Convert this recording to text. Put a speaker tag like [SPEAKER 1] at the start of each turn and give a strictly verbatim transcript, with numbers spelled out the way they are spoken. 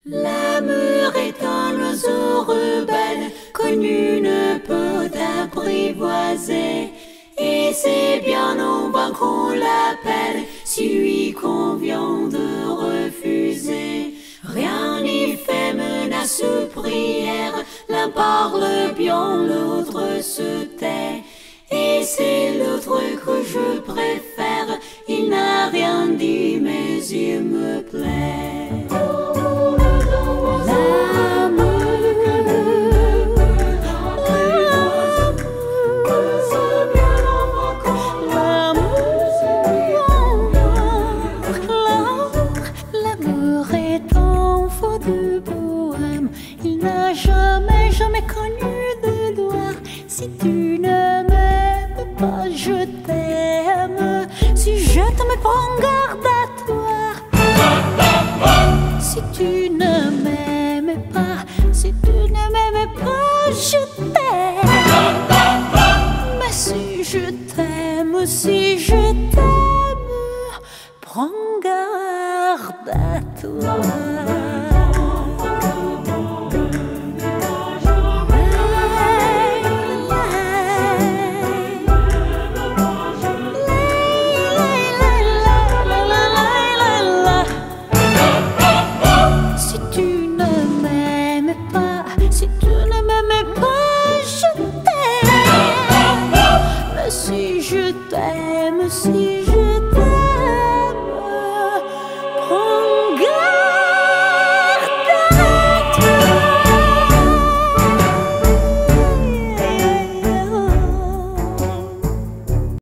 [SPEAKER 1] L'amour est un oiseau rebelle que nul ne peut apprivoiser. Et c'est bien en vain qu'on l'appelle si lui convient de refuser. Rien n'y fait, menace ou prière, l'un parle bien, l'autre se tait. Et c'est l'autre que je préfère, il n'a rien dit mais il me plaît.
[SPEAKER 2] De bohème, il n'a jamais, jamais connu de doigt. Si tu ne m'aimes pas, je t'aime. Si je t'aime, prends garde à toi. Si tu ne m'aimes pas, si tu ne m'aimes pas, je t'aime. Mais si je t'aime, si je t'aime, prends garde à toi. Si tu ne m'aimes pas, je t'aime. Mais si je t'aime, si je